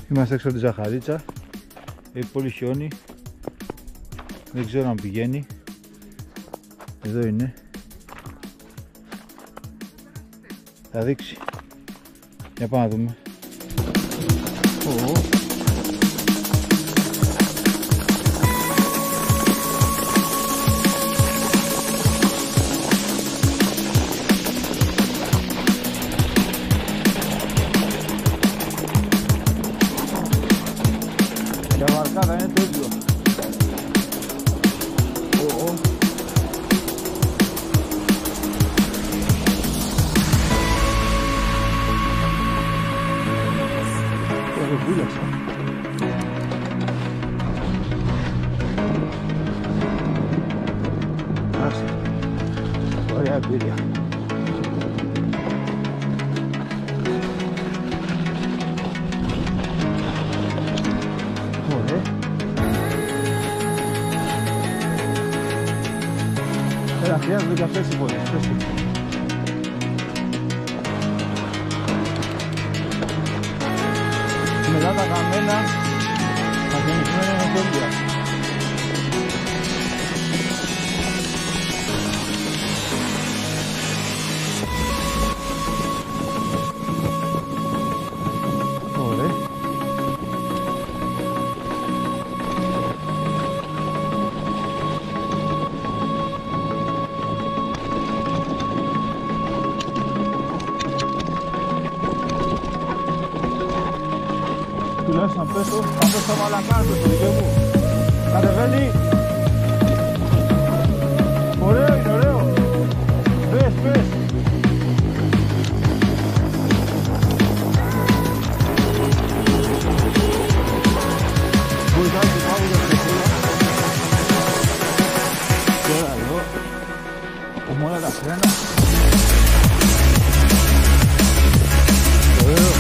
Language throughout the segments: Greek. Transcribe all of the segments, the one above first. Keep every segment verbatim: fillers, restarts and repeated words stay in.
Είμαστε έξω από τη Ζαχαρίτσα. Έχει πολύ χιόνι. Δεν ξέρω αν πηγαίνει. Εδώ είναι. Θα δείξει. Για πάμε να δούμε. Oh. Για βαρκάδα είναι το ίδιο. Oh, oh. Έχω βούλαξα. Άσε. Ωραία εμπειρία. Ωραία. Έλα, χρειάζεται και αυτές οι πόλεις. Μετά τα καμένα, τα γεννηθμένα νοσόλια. Ωραία. Τουλάχιστον πέσω, θα πέσω μαλακάζω στο δικό μου. Κατεβαίνει. Ωραίο είναι, ωραίο. Πες, πες. Βοηθάει το πάγο για το πούλα. Τώρα εδώ, έχουμε όλα τα φρένα. Ωραίο.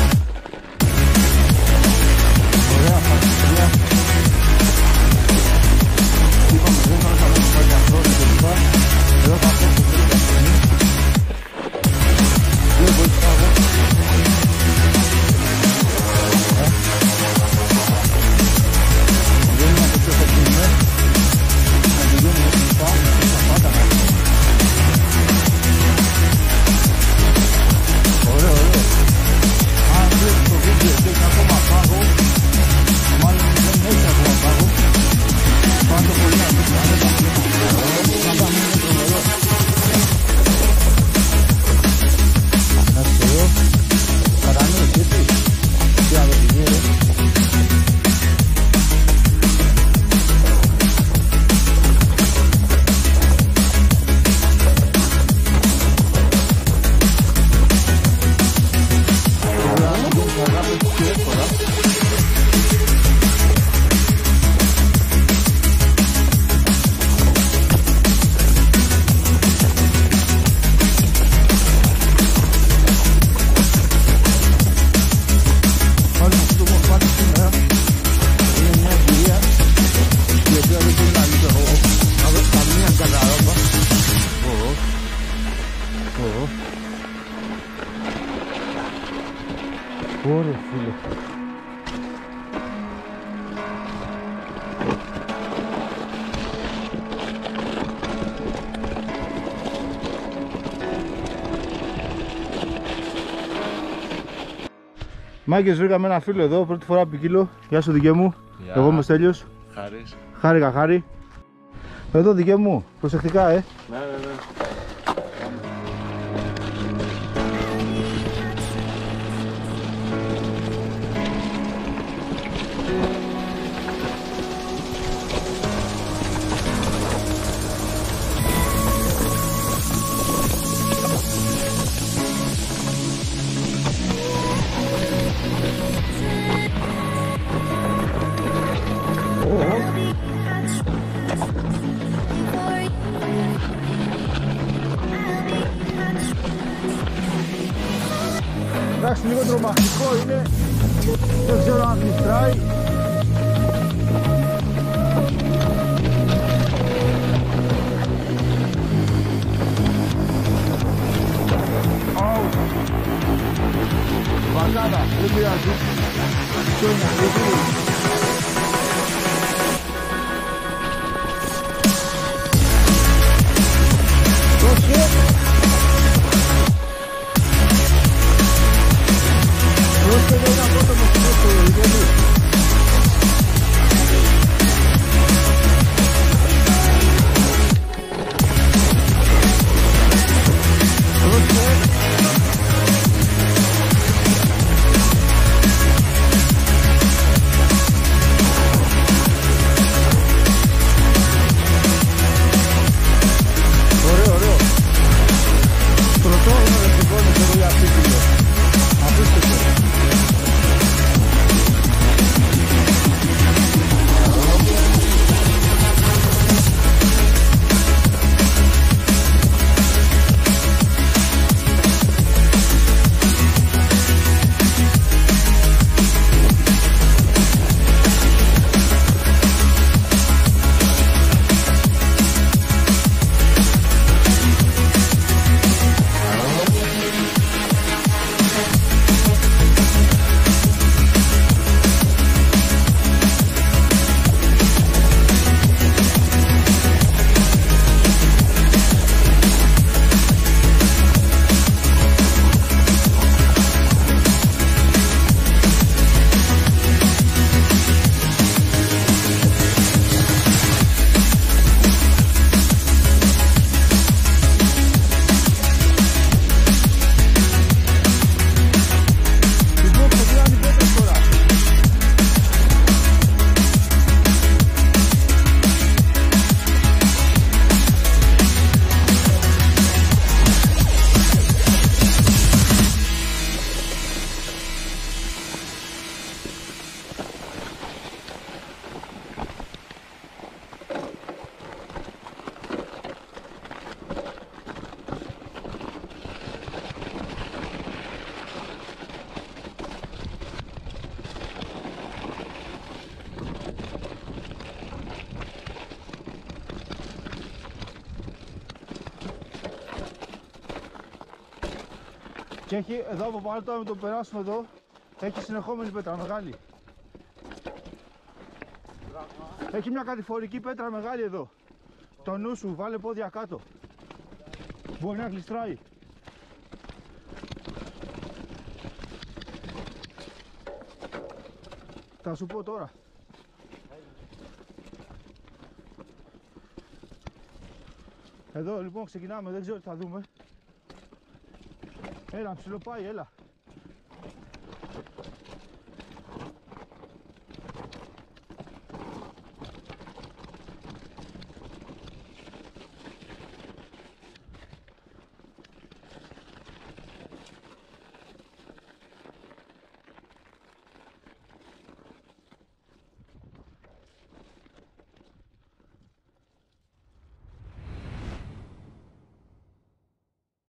Ωραία φίλε. Μάγκες, βρήκαμε ένα φίλο εδώ, πρώτη φορά ποικίλο. Γεια σου δικέ μου. Γεια. Εγώ είμαι Στέλιος. Χάρης. Χάρηκα, Χάρη. Εδώ δικέ μου, προσεκτικά ε. Ναι, ναι, ναι. Εντάξει, λίγο τρομακτικό είναι, δεν ξέρω αν γλιστράει. Βαρκάδα, δεν πειράζει. Και έχει εδώ από πάνω, τώρα με το περάσουμε εδώ, έχει συνεχόμενη πέτρα μεγάλη. Έχει μια κατηφορική πέτρα μεγάλη εδώ. Το νου σου, βάλε πόδια κάτω. Μπορεί να γλιστράει. Θα σου πω τώρα. Εδώ λοιπόν ξεκινάμε, δεν ξέρω τι θα δούμε. Έλα, ψιλοπάει, έλα.